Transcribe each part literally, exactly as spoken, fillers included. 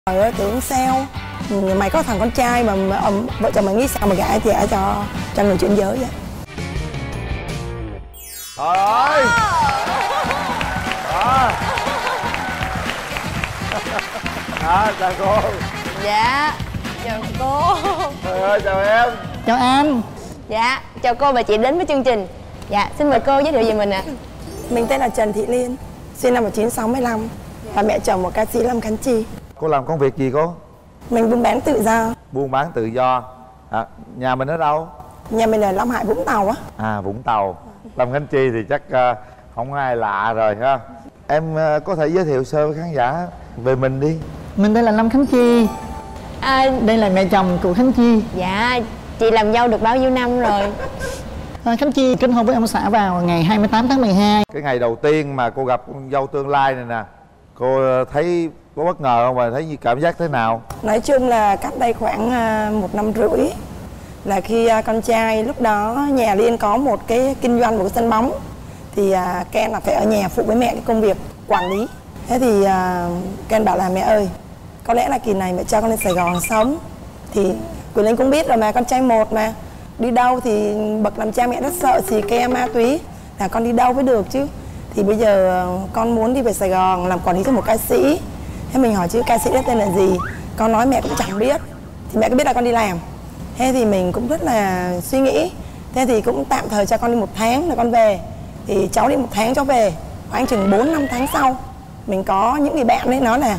Trời ơi, tưởng sao mày có thằng con trai mà, mà um, vợ chồng mày nghĩ sao mà gả trẻ cho cho người chuyển giới vậy? Trời ơi! Đó. Đó, chào cô. Dạ, chào cô. Trời ơi, chào em. Chào anh. Dạ, chào cô và chị đến với chương trình. Dạ, xin mời cô giới thiệu về mình ạ. À. Mình tên là Trần Thị Liên, sinh năm một nghìn chín trăm sáu mươi lăm, là mẹ chồng một ca sĩ Lâm Khánh Chi. Cô làm công việc gì cô? Mình buôn bán tự do. Buôn bán tự do. À, nhà mình ở đâu? Nhà mình ở Long Hải, Vũng Tàu á. À, Vũng Tàu. Lâm Khánh Chi thì chắc uh, không ai lạ rồi ha. Em uh, có thể giới thiệu sơ với khán giả về mình đi. Mình đây là Lâm Khánh Chi. À, đây là mẹ chồng của Khánh Chi. Dạ, chị làm dâu được bao nhiêu năm rồi? À, Khánh Chi kết hôn với ông xã vào ngày hai mươi tám tháng mười hai. Cái ngày đầu tiên mà cô gặp con dâu tương lai này nè, cô thấy có bất ngờ không và thấy cảm giác thế nào? Nói chung là cách đây khoảng uh, một năm rưỡi là khi uh, con trai lúc đó nhà Liên có một cái kinh doanh một cái sân bóng, thì uh, Ken là phải ở nhà phụ với mẹ cái công việc quản lý. Thế thì uh, Ken bảo là mẹ ơi, có lẽ là kỳ này mẹ cho con lên Sài Gòn sống. Thì Quyền Linh cũng biết rồi mà, con trai một mà đi đâu thì bậc làm cha mẹ rất sợ xì ke ma túy, là con đi đâu mới được chứ. Thì bây giờ con muốn đi về Sài Gòn làm quản lý cho một ca sĩ. Thế mình hỏi chứ ca sĩ đó tên là gì, con nói mẹ cũng chẳng biết. Thì mẹ cứ biết là con đi làm. Thế thì mình cũng rất là suy nghĩ. Thế thì cũng tạm thời cho con đi một tháng rồi con về. Thì cháu đi một tháng cháu về. Khoảng chừng bốn năm tháng sau, mình có những người bạn ấy nói là: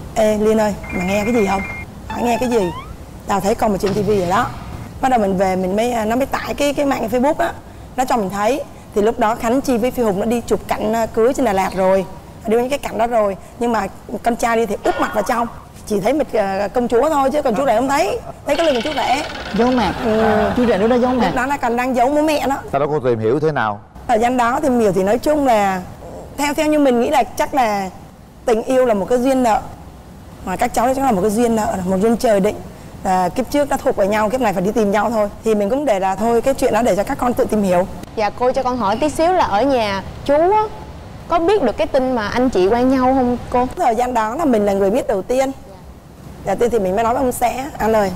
ê Liên ơi, mà nghe cái gì không? Hỏi nghe cái gì? Tao thấy con một trên tivi rồi đó. Bắt đầu mình về mình mới nó mới tải cái cái mạng Facebook á, nó cho mình thấy. Thì lúc đó Khánh Chi với Phi Hùng nó đi chụp cảnh cưới trên Đà Lạt rồi, đi những cái cảnh đó rồi, nhưng mà con trai đi thì úp mặt vào trong, chỉ thấy mặt uh, công chúa thôi chứ còn chú rể không thấy, thấy cái lưng chú rể Giấu mặt. Ừ. Chú rể lúc đó giấu mặt. Lúc đó là còn đang giấu bố mẹ đó. Sau đó cô tìm hiểu thế nào? Thời gian đó tìm hiểu thì nói chung là theo theo như mình nghĩ là chắc là tình yêu là một cái duyên nợ, mà các cháu chắc là một cái duyên nợ, một duyên trời định. À, kiếp trước đã thuộc về nhau, kiếp này phải đi tìm nhau thôi. Thì mình cũng để là thôi cái chuyện đó để cho các con tự tìm hiểu. Dạ, cô cho con hỏi tí xíu là ở nhà chú á có biết được cái tin mà anh chị quen nhau không cô? Thời gian đó là mình là người biết đầu tiên. Đầu tiên thì mình mới nói với ông xã: anh ơi,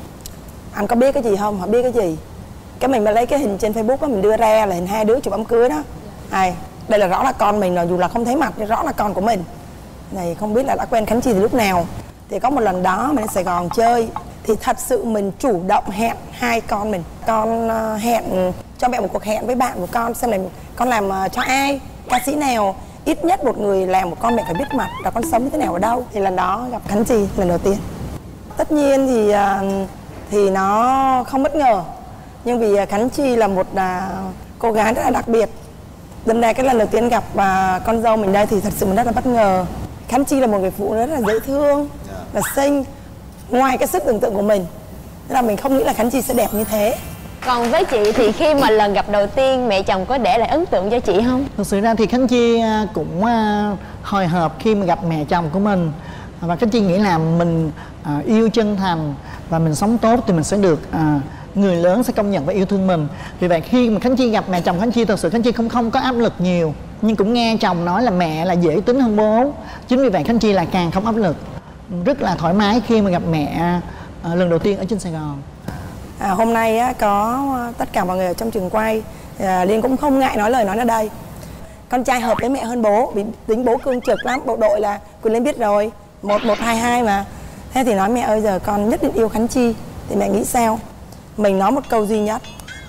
anh có biết cái gì không? Họ biết cái gì? Cái mình mới lấy cái hình trên Facebook đó, mình đưa ra là hình hai đứa chụp đám cưới đó. Này, đây là rõ là con mình rồi, dù là không thấy mặt nhưng rõ là con của mình. Này, không biết là đã quen Khánh Chi từ lúc nào. Thì có một lần đó mình đến Sài Gòn chơi, thì thật sự mình chủ động hẹn hai con mình. Con uh, hẹn cho mẹ một cuộc hẹn với bạn của con xem là con làm uh, cho ai, ca sĩ nào, ít nhất một người làm một con mẹ phải biết mặt, là con sống như thế nào ở đâu. Thì lần đó gặp Khánh Chi lần đầu tiên. Tất nhiên thì uh, thì nó không bất ngờ, nhưng vì uh, Khánh Chi là một uh, cô gái rất là đặc biệt. Đâm ra cái lần đầu tiên gặp uh, con dâu mình đây thì thật sự mình rất là bất ngờ. Khánh Chi là một người phụ nữ rất là dễ thương, là xinh, ngoài cái sức tưởng tượng của mình. Thế là mình không nghĩ là Khánh Chi sẽ đẹp như thế. Còn với chị thì khi mà lần gặp đầu tiên mẹ chồng có để lại ấn tượng cho chị không? Thực sự ra thì Khánh Chi cũng hồi hộp khi mà gặp mẹ chồng của mình. Và Khánh Chi nghĩ là mình yêu chân thành và mình sống tốt thì mình sẽ được người lớn sẽ công nhận và yêu thương mình. Vì vậy khi mà Khánh Chi gặp mẹ chồng Khánh Chi, thật sự Khánh Chi không không có áp lực nhiều, nhưng cũng nghe chồng nói là mẹ là dễ tính hơn bố. Chính vì vậy Khánh Chi là càng không áp lực, rất là thoải mái khi mà gặp mẹ uh, lần đầu tiên ở trên Sài Gòn. À, hôm nay á, có tất cả mọi người ở trong trường quay, à, Liên cũng không ngại nói lời nói ở đây. Con trai hợp với mẹ hơn bố, vì tính bố cương trực lắm, bộ đội là Quyền Linh biết rồi, một một hai hai mà. Thế thì nói mẹ ơi giờ con nhất định yêu Khánh Chi. Thì mẹ nghĩ sao? Mình nói một câu duy nhất: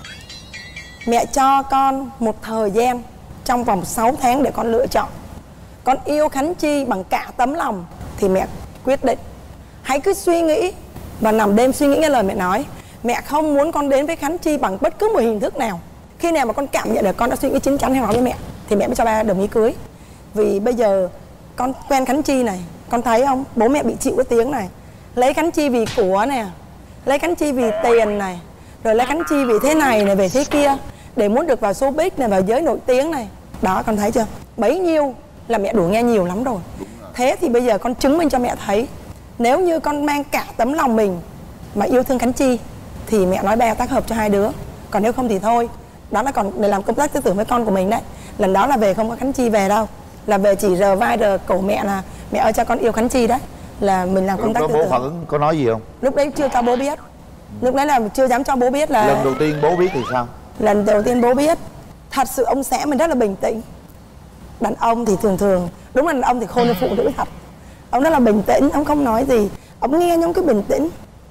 mẹ cho con một thời gian trong vòng sáu tháng để con lựa chọn. Con yêu Khánh Chi bằng cả tấm lòng thì mẹ quyết định. Hãy cứ suy nghĩ và nằm đêm suy nghĩ nghe lời mẹ nói. Mẹ không muốn con đến với Khánh Chi bằng bất cứ một hình thức nào. Khi nào mà con cảm nhận được con đã suy nghĩ chín chắn hay nói với mẹ thì mẹ mới cho ba đồng ý cưới. Vì bây giờ con quen Khánh Chi này, con thấy không, bố mẹ bị chịu cái tiếng này. Lấy Khánh Chi vì của nè, lấy Khánh Chi vì tiền này, rồi lấy Khánh Chi vì thế này này, về thế kia, để muốn được vào showbiz này, vào giới nổi tiếng này. Đó, con thấy chưa? Bấy nhiêu là mẹ đủ nghe nhiều lắm rồi. Thế thì bây giờ con chứng minh cho mẹ thấy, nếu như con mang cả tấm lòng mình mà yêu thương Khánh Chi thì mẹ nói ba tác hợp cho hai đứa. Còn nếu không thì thôi. Đó là còn để làm công tác tư tưởng với con của mình đấy. Lần đó là về không có Khánh Chi về đâu, là về chỉ rờ vai rờ cổ mẹ là mẹ ơi cho con yêu Khánh Chi đấy. là mình làm công tác lúc tư đó bố tưởng. phản ứng có nói gì không? Lúc đấy chưa cho bố biết, lúc đấy là chưa dám cho bố biết là Lần đầu tiên bố biết thì sao? lần đầu tiên bố biết, thật sự ông xã mình rất là bình tĩnh. Đàn ông thì thường thường, đúng là đàn ông thì khôn hơn phụ nữ thật. Ông rất là bình tĩnh, ông không nói gì, ông nghe nhưng cứ bình tĩnh.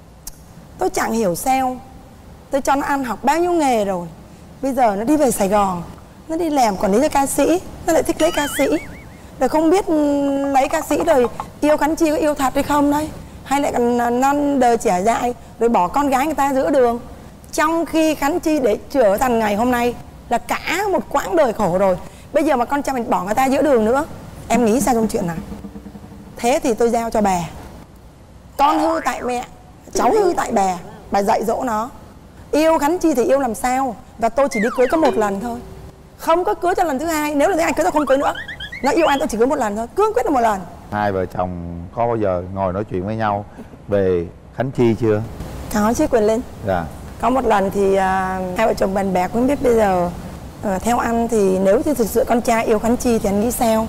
Tôi chẳng hiểu sao, tôi cho nó ăn học bao nhiêu nghề rồi, bây giờ nó đi về Sài Gòn, nó đi làm quản lý cho ca sĩ, nó lại thích lấy ca sĩ. Rồi không biết lấy ca sĩ rồi yêu Khánh Chi có yêu thật hay không đấy, hay lại còn non đời trẻ dại rồi bỏ con gái người ta giữa đường. Trong khi Khánh Chi để trở thành ngày hôm nay là cả một quãng đời khổ rồi, bây giờ mà con trai mình bỏ người ta giữa đường nữa, em nghĩ sao trong chuyện này? Thế thì tôi giao cho bà. Con hư tại mẹ, cháu hư tại bà, bà dạy dỗ nó. Yêu Khánh Chi thì yêu làm sao, và tôi chỉ đi cưới có một lần thôi, không có cưới cho lần thứ hai. Nếu là thứ hai cưới tôi không cưới nữa. Nó yêu anh tôi chỉ cưới một lần thôi, cương quyết là một lần. Hai vợ chồng có bao giờ ngồi nói chuyện với nhau về Khánh Chi chưa? Có chứ Quyền Linh. Dạ. Có một lần thì uh, hai vợ chồng bàn bạc cũng biết bây giờ uh, theo anh thì nếu như thực sự con trai yêu Khánh Chi thì anh nghĩ sao?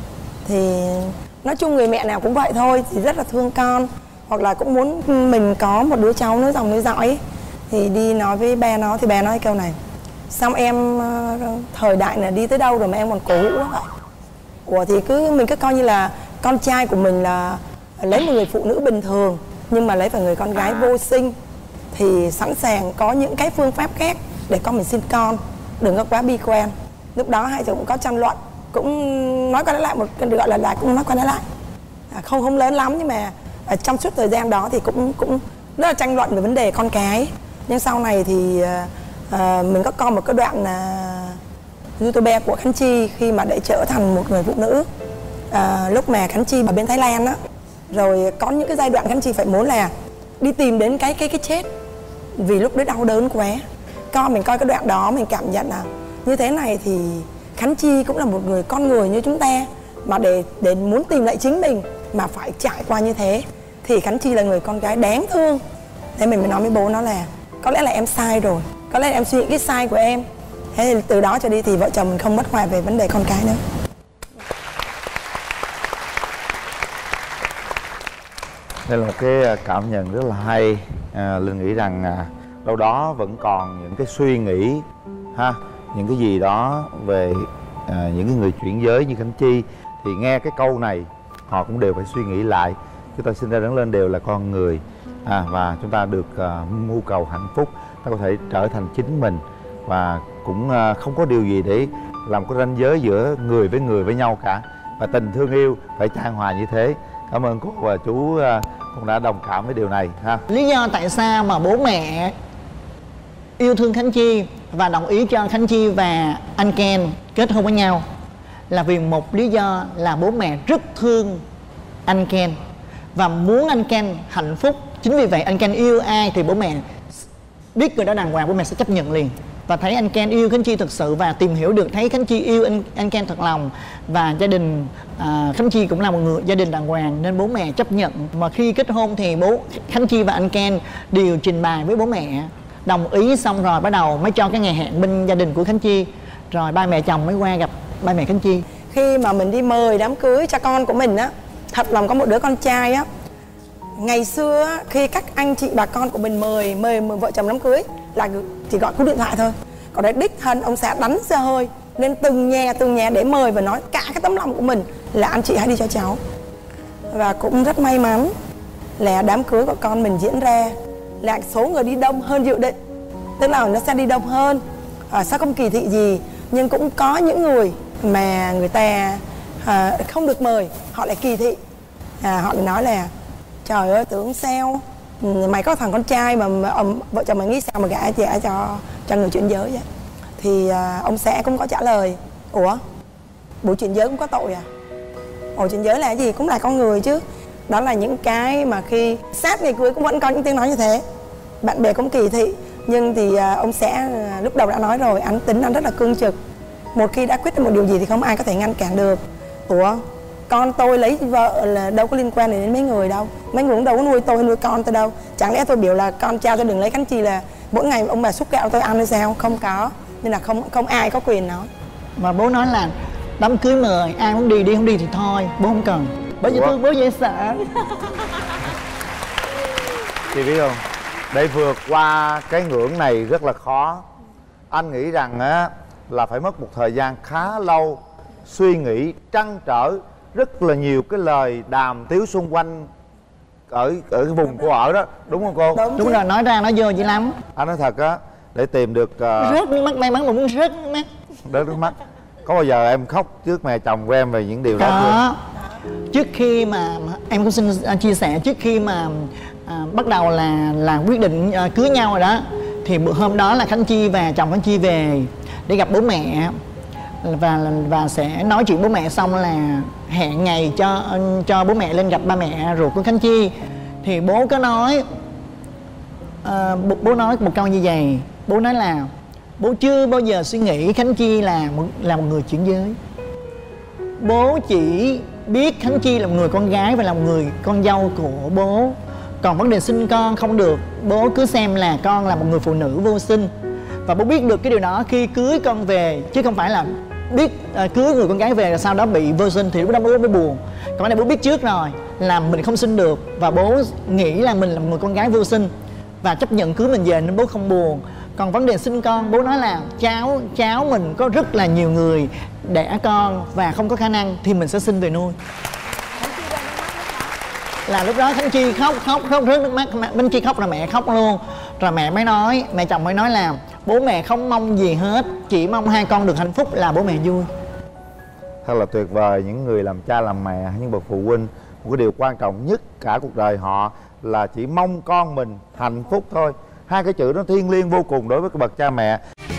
Thì nói chung người mẹ nào cũng vậy thôi, thì rất là thương con, hoặc là cũng muốn mình có một đứa cháu nối dòng nối dõi. Thì đi nói với ba nó thì ba nói câu này: xong em uh, thời đại này đi tới đâu rồi mà em còn cổ hữu vậy? Ủa thì cứ mình cứ coi như là con trai của mình là lấy một người phụ nữ bình thường, nhưng mà lấy phải người con gái vô sinh thì sẵn sàng có những cái phương pháp khác để con mình sinh con, đừng có quá bi quan. Lúc đó hai chồng cũng có tranh luận, cũng nói qua nói lại, một gọi là là cũng nói qua nói lại, à, không không lớn lắm, nhưng mà ở trong suốt thời gian đó thì cũng cũng rất là tranh luận về vấn đề con cái. Nhưng sau này thì à, mình có coi một cái đoạn là YouTube của Khánh Chi khi mà để trở thành một người phụ nữ, à, lúc mà Khánh Chi ở bên Thái Lan á, rồi có những cái giai đoạn Khánh Chi phải muốn là đi tìm đến cái cái cái chết vì lúc đấy đau đớn quá. Con mình coi cái đoạn đó mình cảm nhận là như thế này thì Khánh Chi cũng là một người con người như chúng ta, mà để để muốn tìm lại chính mình mà phải trải qua như thế thì Khánh Chi là người con gái đáng thương. Thế mình mới nói với bố nó là có lẽ là em sai rồi, có lẽ là em suy nghĩ cái sai của em. Thế thì từ đó trở đi thì vợ chồng mình không bất hòa về vấn đề con cái nữa. Đây là một cái cảm nhận rất là hay. à, Linh nghĩ rằng à, đâu đó vẫn còn những cái suy nghĩ ha, những cái gì đó về à, những cái người chuyển giới như Khánh Chi, thì nghe cái câu này họ cũng đều phải suy nghĩ lại. Chúng ta sinh ra lớn lên đều là con người, à, và chúng ta được à, mưu cầu hạnh phúc, ta có thể trở thành chính mình, và cũng à, không có điều gì để làm cái ranh giới giữa người với người với nhau cả, và tình thương yêu phải chan hòa như thế. Cảm ơn cô và chú à, cũng đã đồng cảm với điều này ha. Lý do tại sao mà bố mẹ yêu thương Khánh Chi và đồng ý cho Khánh Chi và anh Ken kết hôn với nhau là vì một lý do là bố mẹ rất thương anh Ken và muốn anh Ken hạnh phúc. Chính vì vậy anh Ken yêu ai thì bố mẹ biết người đó đàng hoàng, bố mẹ sẽ chấp nhận liền. Và thấy anh Ken yêu Khánh Chi thực sự và tìm hiểu được thấy Khánh Chi yêu anh, anh Ken thật lòng, và gia đình à, Khánh Chi cũng là một người gia đình đàng hoàng nên bố mẹ chấp nhận. Mà khi kết hôn thì bố Khánh Chi và anh Ken đều trình bày với bố mẹ, đồng ý xong rồi bắt đầu mới cho cái ngày hẹn bên gia đình của Khánh Chi, rồi ba mẹ chồng mới qua gặp ba mẹ Khánh Chi. Khi mà mình đi mời đám cưới cho con của mình á, thật lòng có một đứa con trai á, ngày xưa á, khi các anh chị bà con của mình mời mời, mời vợ chồng đám cưới là chỉ gọi cú điện thoại thôi, còn đấy đích thân ông xã đánh xe hơi lên từng nhà từng nhà để mời và nói cả cái tấm lòng của mình là anh chị hãy đi cho cháu. Và cũng rất may mắn là đám cưới của con mình diễn ra là số người đi đông hơn dự định, tức là nó sẽ đi đông hơn, à, sao không kỳ thị gì, nhưng cũng có những người mà người ta à, không được mời họ lại kỳ thị, à, họ lại nói là trời ơi tưởng sao mày có thằng con trai mà, mà ông, vợ chồng mày nghĩ sao mà gả trẻ cho cho người chuyển giới vậy. Thì à, ông xã cũng có trả lời ủa buổi chuyển giới cũng có tội à? Ủa chuyển giới là cái gì, cũng là con người chứ. Đó là những cái mà khi sát ngày cưới cũng vẫn có những tiếng nói như thế, bạn bè cũng kỳ thị. Nhưng thì à, ông xã à, lúc đầu đã nói rồi, anh tính anh rất là cương trực, một khi đã quyết định một điều gì thì không ai có thể ngăn cản được. Ủa con tôi lấy vợ là đâu có liên quan đến mấy người đâu, mấy người cũng đâu có nuôi tôi nuôi con tôi đâu. Chẳng lẽ tôi biểu là con cha tôi đừng lấy Khánh Chi là mỗi ngày ông bà xúc gạo tôi ăn hay sao? Không có, nên là không không ai có quyền nói. Mà bố nói là đám cưới mời ai muốn đi đi, không đi thì thôi, bố không cần. Bởi vì thương bố dễ sợ. Chị biết không, để vượt qua cái ngưỡng này rất là khó. Anh nghĩ rằng á là phải mất một thời gian khá lâu, suy nghĩ, trăn trở rất là nhiều cái lời đàm tiếu xung quanh ở ở cái vùng cô ở đó, đúng không cô? Đúng, đúng rồi, nói ra nói vô dữ lắm. Anh nói thật á, để tìm được uh... rớt nước mắt, may mắn mà muốn rớt nước mắt. Rớt nước mắt. Có bao giờ em khóc trước mẹ chồng của em về những điều đó chưa? Có. Trước khi mà em cũng xin chia sẻ, trước khi mà à, bắt đầu là là quyết định à, cưới nhau rồi đó, thì bữa hôm đó là Khánh Chi và chồng Khánh Chi về để gặp bố mẹ và và sẽ nói chuyện bố mẹ, xong là hẹn ngày cho cho bố mẹ lên gặp ba mẹ ruột của Khánh Chi. Thì bố có nói à, bố, bố nói một câu như vậy. Bố nói là bố chưa bao giờ suy nghĩ Khánh Chi là một, là một người chuyển giới. Bố chỉ biết Khánh Chi là một người con gái và là một người con dâu của bố. Còn vấn đề sinh con không được, bố cứ xem là con là một người phụ nữ vô sinh. Và bố biết được cái điều đó khi cưới con về, chứ không phải là biết uh, cưới người con gái về rồi sau đó bị vô sinh thì lúc đó bố mới buồn. Còn cái này bố biết trước rồi là mình không sinh được, và bố nghĩ là mình là một người con gái vô sinh và chấp nhận cưới mình về nên bố không buồn. Còn vấn đề sinh con, bố nói là cháu cháu mình có rất là nhiều người đẻ con và không có khả năng thì mình sẽ sinh về nuôi. Là lúc đó Khánh Chi khóc khóc khóc rớt nước mắt. Khánh Chi khóc rồi mẹ khóc luôn. Rồi mẹ mới nói, mẹ chồng mới nói là bố mẹ không mong gì hết, chỉ mong hai con được hạnh phúc là bố mẹ vui. Thật là tuyệt vời. Những người làm cha làm mẹ, những bậc phụ huynh, một cái điều quan trọng nhất cả cuộc đời họ là chỉ mong con mình hạnh phúc thôi. Hai cái chữ đó thiêng liêng vô cùng đối với cái bậc cha mẹ.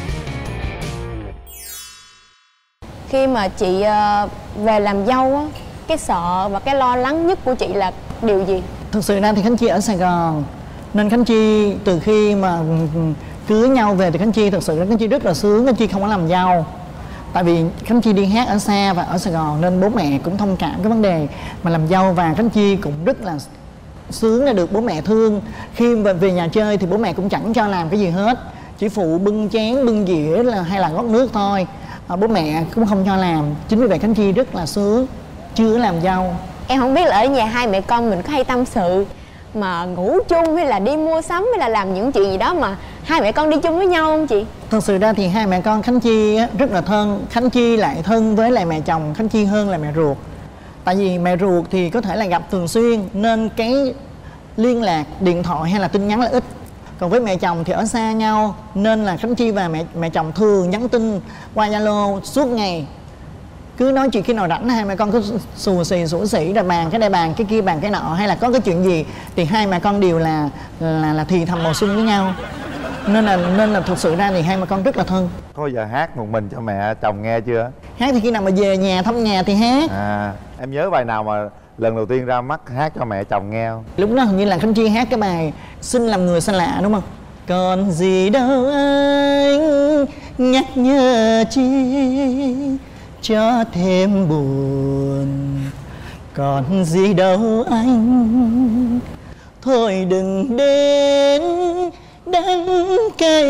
Khi mà chị về làm dâu á, cái sợ và cái lo lắng nhất của chị là điều gì? Thực sự ra thì Khánh Chi ở Sài Gòn, nên Khánh Chi từ khi mà cưới nhau về thì Khánh Chi thực sự Khánh Chi rất là sướng. Khánh Chi không có làm dâu, tại vì Khánh Chi đi hát ở xa và ở Sài Gòn nên bố mẹ cũng thông cảm cái vấn đề mà làm dâu. Và Khánh Chi cũng rất là sướng là được bố mẹ thương. Khi về, về nhà chơi thì bố mẹ cũng chẳng cho làm cái gì hết, chỉ phụ bưng chén bưng dĩa là hay là gót nước thôi. À, bố mẹ cũng không cho làm. Chính vì vậy Khánh Chi rất là sướng, chưa làm dâu. Em không biết là ở nhà hai mẹ con mình có hay tâm sự mà ngủ chung hay là đi mua sắm hay là làm những chuyện gì đó mà hai mẹ con đi chung với nhau không chị? Thật sự ra thì hai mẹ con Khánh Chi rất là thân. Khánh Chi lại thân với lại mẹ chồng Khánh Chi hơn là mẹ ruột. Tại vì mẹ ruột thì có thể là gặp thường xuyên nên cái liên lạc điện thoại hay là tin nhắn là ít. Còn với mẹ chồng thì ở xa nhau nên là Khánh Chi và mẹ mẹ chồng thường nhắn tin qua Zalo suốt ngày. Cứ nói chuyện khi nào rảnh hai mẹ con cứ xù xì xủ xỉ rồi bàn cái này bàn cái kia bàn cái nọ, hay là có cái chuyện gì thì hai mẹ con đều là là là thì thầm bổ sung với nhau. Nên là nên là thực sự ra thì hai mẹ con rất là thân. Có bao giờ hát một mình cho mẹ chồng nghe chưa? Hát thì khi nào mà về nhà thăm nhà thì hát. À, em nhớ bài nào mà lần đầu tiên ra mắt hát cho mẹ chồng nghe không? Lúc đó hình như là Khánh Chi hát cái bài Xin Làm Người Xa Lạ đúng không? Còn gì đâu anh nhắc nhở chi cho thêm buồn, còn gì đâu anh thôi đừng đến đắng cay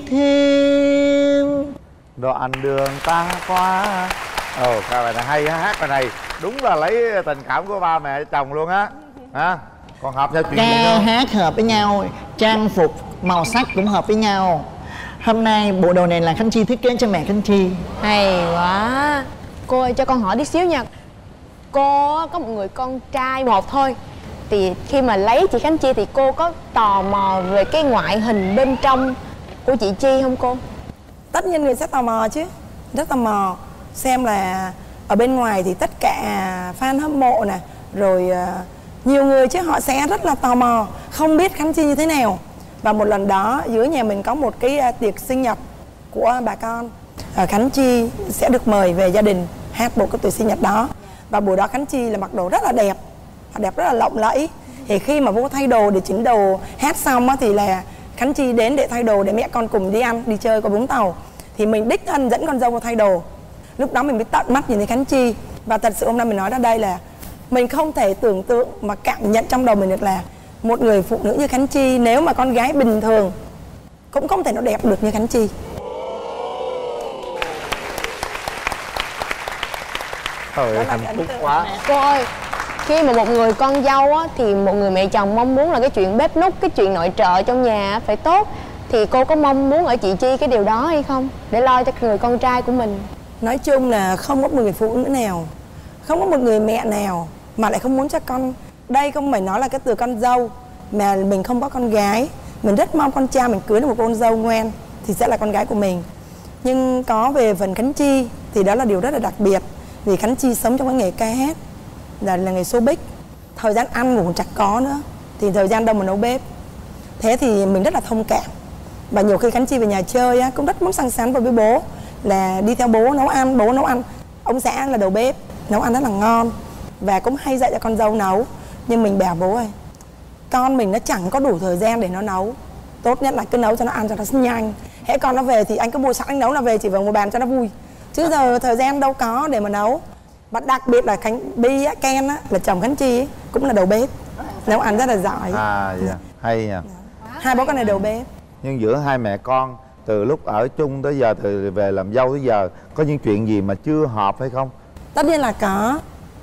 thêm. Đoạn đường ta qua. Ồ, ca bài này hay á, hát bài này đúng là lấy tình cảm của ba mẹ chồng luôn á. Hả? Còn hợp nhau chuyện gì Ca không? hát hợp với nhau, trang phục màu sắc cũng hợp với nhau. Hôm nay bộ đồ này là Khánh Chi thiết kế cho mẹ Khánh Chi. Hay quá. Cô ơi, cho con hỏi tí xíu nha. Cô có một người con trai một thôi, thì khi mà lấy chị Khánh Chi thì cô có tò mò về cái ngoại hình bên trong của chị Chi không cô? Tất nhiên người sẽ tò mò chứ, rất tò mò xem là ở bên ngoài thì tất cả fan hâm mộ nè, rồi uh, nhiều người chứ họ sẽ rất là tò mò không biết Khánh Chi như thế nào. Và một lần đó dưới nhà mình có một cái uh, tiệc sinh nhật của bà con, uh, Khánh Chi sẽ được mời về gia đình hát một cái tiệc sinh nhật đó. Và buổi đó Khánh Chi là mặc đồ rất là đẹp, đẹp rất là lộng lẫy. Thì khi mà vô thay đồ để chỉnh đồ hát xong á, thì là Khánh Chi đến để thay đồ để mẹ con cùng đi ăn, đi chơi qua Vũng Tàu. Thì mình đích thân dẫn con dâu vào thay đồ. Lúc đó mình mới tận mắt nhìn thấy Khánh Chi. Và thật sự hôm nay mình nói ra đây là mình không thể tưởng tượng mà cảm nhận trong đầu mình được là một người phụ nữ như Khánh Chi, nếu mà con gái bình thường cũng không thể nó đẹp được như Khánh Chi. Trời ơi, hạnh phúc quá. Cô ơi, Khi mà một người con dâu á, thì một người mẹ chồng mong muốn là cái chuyện bếp núc, cái chuyện nội trợ trong nhà phải tốt. Thì cô có mong muốn ở chị Chi cái điều đó hay không? Để lo cho người con trai của mình. Nói chung là không có một người phụ nữ nào, không có một người mẹ nào mà lại không muốn cho con. Đây không phải nói là cái từ con dâu, mà mình không có con gái. Mình rất mong con trai mình cưới được một con dâu ngoan thì sẽ là con gái của mình. Nhưng có về phần Khánh Chi thì đó là điều rất là đặc biệt. Vì Khánh Chi sống trong cái nghề ca hát, là, là nghề showbiz. Thời gian ăn ngủ chẳng có nữa, thì thời gian đâu mà nấu bếp. Thế thì mình rất là thông cảm. Và nhiều khi Khánh Chi về nhà chơi á, cũng rất muốn sang sắn với bố, là đi theo bố nấu ăn, bố nấu ăn. Ông xã là đầu bếp, nấu ăn rất là ngon. Và cũng hay dạy cho con dâu nấu. Nhưng mình bảo bố ơi, con mình nó chẳng có đủ thời gian để nó nấu. Tốt nhất là cứ nấu cho nó ăn cho nó nhanh. Hễ con nó về thì anh cứ mua sẵn anh nấu, nó về chỉ vào ngồi bàn cho nó vui. Chứ giờ thời gian đâu có để mà nấu. Và đặc biệt là Khánh Bi á, Ken á, là chồng Khánh Chi ấy, cũng là đầu bếp, nấu ăn rất là giỏi. À dạ, hay nha. Hai bố con này đầu bếp. Nhưng giữa hai mẹ con từ lúc ở chung tới giờ, từ về làm dâu tới giờ, có những chuyện gì mà chưa hợp hay không? Tất nhiên là có.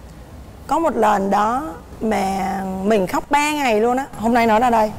Có một lần đó mà mình khóc ba ngày luôn á. Hôm nay nói ra đây.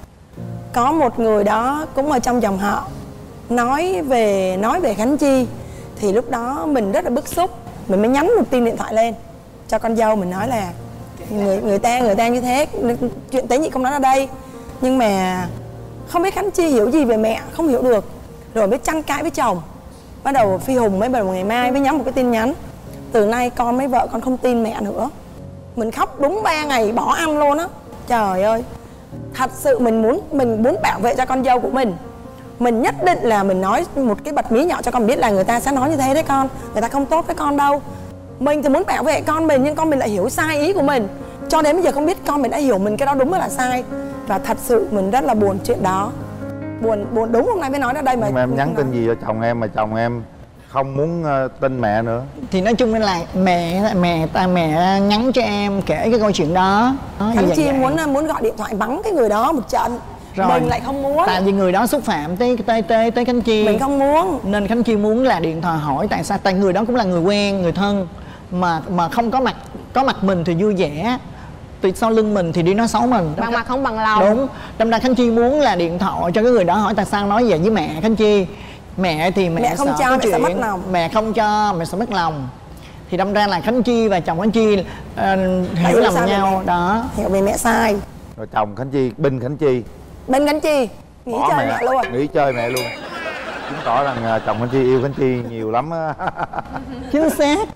Có một người đó cũng ở trong dòng họ nói về nói về Khánh Chi. Thì lúc đó mình rất là bức xúc. Mình mới nhắn một tin điện thoại lên cho con dâu. Mình nói là người, người ta người ta như thế, chuyện tế nhị không nói ra đây. Nhưng mà không biết Khánh Chi hiểu gì về mẹ, không hiểu được. Rồi mới tranh cãi với chồng. Bắt đầu Phi Hùng mới bắt đầu ngày mai mới nhắn một cái tin nhắn: từ nay con với vợ con không tin mẹ nữa. Mình khóc đúng ba ngày bỏ ăn luôn á. Trời ơi, thật sự mình muốn mình muốn bảo vệ cho con dâu của mình. Mình nhất định là mình nói một cái bật mí nhỏ cho con biết là người ta sẽ nói như thế đấy con, người ta không tốt với con đâu. Mình thì muốn bảo vệ con mình, nhưng con mình lại hiểu sai ý của mình. Cho đến bây giờ không biết con mình đã hiểu mình cái đó đúng hay là sai. Và thật sự mình rất là buồn chuyện đó. Buồn buồn đúng hôm nay mới nói ra đây mà. Nhưng mà em nhắn tin gì cho chồng em mà chồng em không muốn uh, tin mẹ nữa? Thì nói chung là mẹ mẹ ta mẹ nhắn cho em kể cái câu chuyện đó. Khánh Chi muốn muốn gọi điện thoại mắng cái người đó một trận. Rồi. Mình lại không muốn. Tại vì người đó xúc phạm tới tới tới tới Khánh Chi. Mình không muốn. Nên Khánh Chi muốn là điện thoại hỏi tại sao. Tại người đó cũng là người quen, người thân, mà mà không có mặt có mặt mình thì vui vẻ, từ sau lưng mình thì đi nói xấu mình. Bằng mặt không bằng lòng. Đúng. Đâm ra Khánh Chi muốn là điện thoại cho cái người đó hỏi tại sao nói vậy với mẹ Khánh Chi. Mẹ thì mẹ, mẹ không sợ cho, mẹ chuyện, sẽ mất lòng. Mẹ không cho, mẹ sẽ mất lòng. Thì đâm ra là Khánh Chi và chồng Khánh Chi uh, hiểu lầm nhau đó. Hiểu về mẹ sai. Rồi chồng Khánh Chi binh Khánh Chi. Bên Khánh Chi nghĩ Bỏ chơi mẹ. mẹ luôn. Nghĩ chơi mẹ luôn. Chứng tỏ rằng chồng Khánh Chi yêu Khánh Chi nhiều lắm á. Chính xác.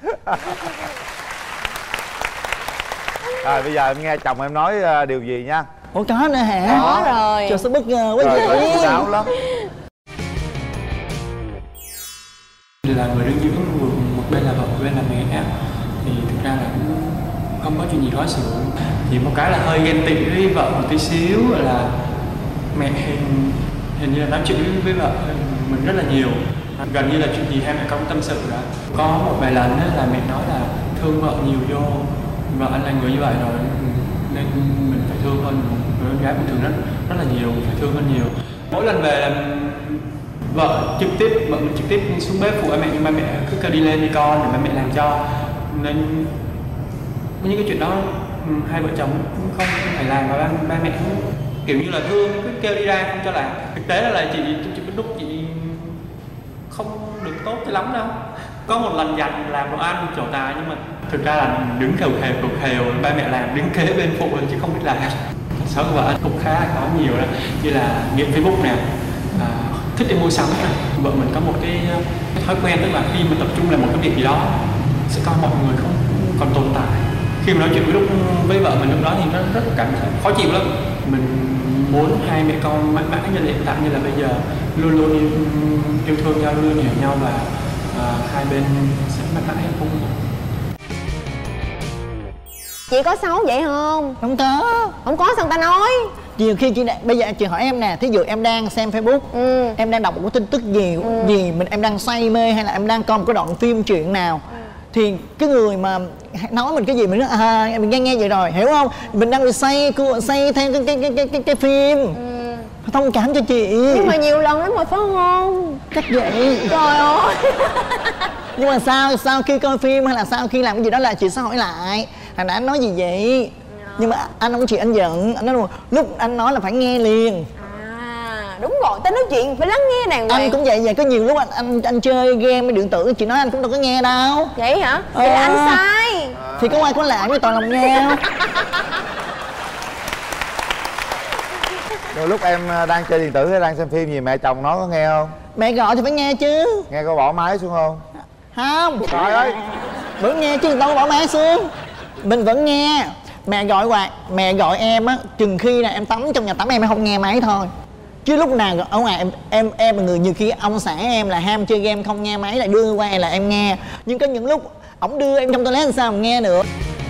Rồi bây giờ em nghe chồng em nói điều gì nha. Ủa có nữa hả? Có rồi. Trời sao bất ngờ quá vậy. Rồi chú đáo lắm. Là người đứng giữa, một bên là vợ, một bên là mẹ, thì thực ra là cũng không có chuyện gì khó xử. Chỉ một cái là hơi ghen tị với vợ một tí xíu là mẹ hình, hình như là nói chuyện với vợ mình rất là nhiều, gần như là chuyện gì hai mẹ con tâm sự đó. Có một vài lần là mẹ nói là thương vợ nhiều vô, vợ là người như vậy rồi nên mình phải thương hơn người con gái bình thường rất rất là nhiều, phải thương hơn nhiều. Mỗi lần về là vợ trực tiếp vợ mình trực tiếp xuống bếp phụ ba mẹ, nhưng ba mẹ cứ kêu đi lên đi con để ba mẹ làm cho, nên những cái chuyện đó hai vợ chồng cũng không, không phải làm, và ba, ba mẹ cũng kiểu như là thương cứ kêu đi ra không cho làm. Thực tế là, là chị chị Bích Đúc chị không được tốt cho lắm đâu. Có một lần dành làm đồ ăn trổ tài, nhưng mà thực ra là đứng khều khều khều khều ba mẹ làm đứng kế bên phụ chứ không biết làm. Sở của vợ cũng khá có nhiều đó, như là nghiện Facebook nè, à, thích đi mua sắm nè. Vợ mình có một cái, cái thói quen, tức là khi mà tập trung làm một cái việc gì đó sẽ coi mọi người không còn tồn tại. Khi mà nói chuyện với lúc với vợ mình lúc đó thì nó rất cảm thấy khó chịu lắm. Mình muốn hai mẹ con mãi mãi như hiện tại như là bây giờ, luôn luôn yêu, yêu thương nhau, luôn hiểu nhau, và à, hai bên sẽ mãi mãi hạnh phúc. Chị có xấu vậy không? Không có. Không có sao người ta nói. Nhiều khi chị bây giờ chị hỏi em nè, thí dụ em đang xem Facebook, ừ. em đang đọc một cái tin tức gì, ừ. gì mình em đang say mê, hay là em đang coi một cái đoạn phim chuyện nào, ừ. thì cái người mà nói mình cái gì mình nói à mình nghe nghe vậy rồi, hiểu không? Mình đang bị say say theo cái cái cái cái cái, cái phim, ừ. thông cảm cho chị. Nhưng mà nhiều lần lắm rồi phải không? Chắc vậy. Trời ơi. Nhưng mà sao sau khi coi phim hay là sau khi làm cái gì đó là chị sẽ hỏi lại Hồi nãy anh nói gì vậy? Nhưng mà anh không chịu, anh giận. Anh nói luôn, lúc anh nói là phải nghe liền. À đúng rồi, ta nói chuyện phải lắng nghe đàng hoàng. Anh cũng vậy vậy, có nhiều lúc anh anh anh chơi game điện tử, chị nói anh cũng đâu có nghe đâu. Vậy hả? Vậy ờ. là anh sai. Thì có ai có lại mới toàn lòng nghe. Đôi lúc em đang chơi điện tử hay đang xem phim gì mẹ chồng nói có nghe không? Mẹ gọi thì phải nghe chứ. Nghe có bỏ máy xuống không? Không. Trời ơi, vẫn nghe chứ đâu có bỏ máy xuống. Mình vẫn nghe. Mẹ gọi hoài, mẹ gọi em á, chừng khi là em tắm trong nhà tắm em em không nghe máy thôi. Chứ lúc nào ở ngoài em em em là người nhiều khi ông xã em là ham chơi game không nghe máy, lại đưa qua là em nghe. Nhưng có những lúc ổng đưa em trong toilet làm sao mà nghe nữa.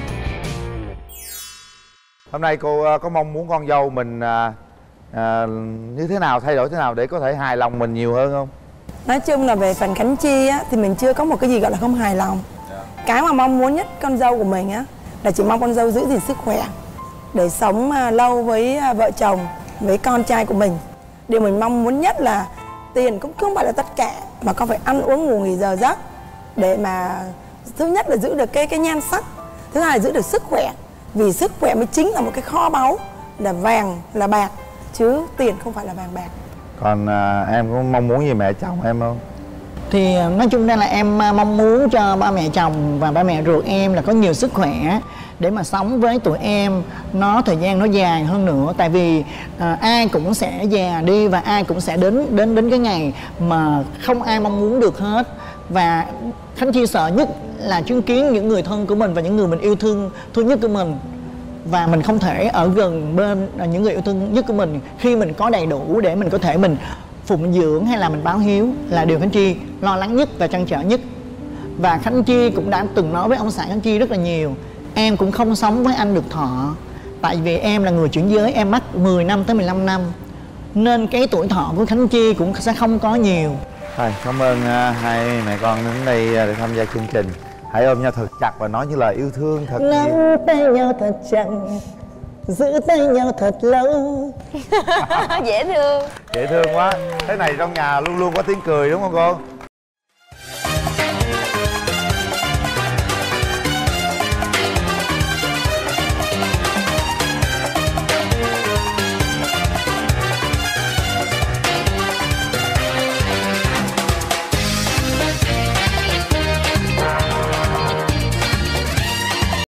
Hôm nay cô có mong muốn con dâu mình à, à, như thế nào, thay đổi thế nào để có thể hài lòng mình nhiều hơn không? Nói chung là về phần Khánh Chi á, thì mình chưa có một cái gì gọi là không hài lòng. Yeah. Cái mà mong muốn nhất con dâu của mình á là chỉ mong con dâu giữ gìn sức khỏe để sống uh, lâu với uh, vợ chồng, với con trai của mình. Điều mình mong muốn nhất là tiền cũng không phải là tất cả, mà con phải ăn uống ngủ nghỉ giờ giấc để mà thứ nhất là giữ được cái cái nhan sắc, thứ hai là giữ được sức khỏe, vì sức khỏe mới chính là một cái kho báu, là vàng là bạc chứ tiền không phải là vàng bạc. Còn à, em có mong muốn gì mẹ chồng em không? Thì nói chung ra là em mong muốn cho ba mẹ chồng và ba mẹ ruột em là có nhiều sức khỏe để mà sống với tụi em nó thời gian nó dài hơn nữa. Tại vì à, ai cũng sẽ già đi và ai cũng sẽ đến đến đến cái ngày mà không ai mong muốn được hết. Và Khánh Chi sợ nhất là chứng kiến những người thân của mình và những người mình yêu thương thương nhất của mình, và mình không thể ở gần bên những người yêu thương nhất của mình khi mình có đầy đủ để mình có thể mình phụng dưỡng hay là mình báo hiếu, là điều Khánh Chi lo lắng nhất và trăn trở nhất. Và Khánh Chi cũng đã từng nói với ông xã Khánh Chi rất là nhiều, em cũng không sống với anh được thọ, tại vì em là người chuyển giới, em mắc mười năm tới mười lăm năm, nên cái tuổi thọ của Khánh Chi cũng sẽ không có nhiều. Rồi, cảm ơn uh, hai mẹ con đến đây để tham gia chương trình. Hãy ôm nhau thật chặt và nói những lời yêu thương thật nhiều. Nắm tay nhau thật chặt, giữ tay nhau thật lâu. Dễ thương. Dễ thương quá. Thế này trong nhà luôn luôn có tiếng cười đúng không cô?